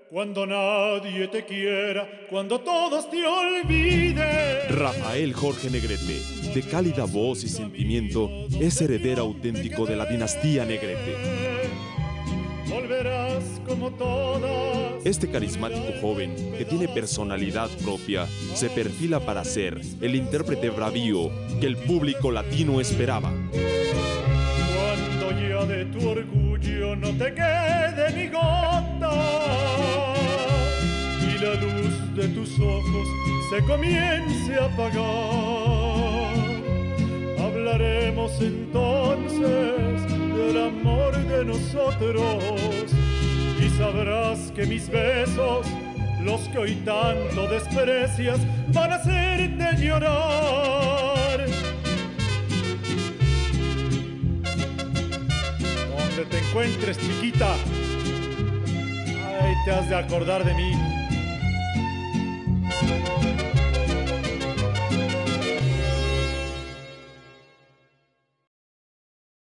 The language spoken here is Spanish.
Cuando nadie te quiera, cuando todos te olviden. Rafael Jorge Negrete, de cálida voz y sentimiento, es heredero auténtico de la dinastía Negrete. Volverás como todas. Este carismático joven, que tiene personalidad propia, se perfila para ser el intérprete bravío que el público latino esperaba. Cuando ya de tu orgullo no te quede ni gota y la luz de tus ojos se comience a apagar, hablaremos entonces del amor de nosotros y sabrás que mis besos, los que hoy tanto desprecias, van a hacerte llorar. Donde te encuentres, chiquita, ay, te has de acordar de mí.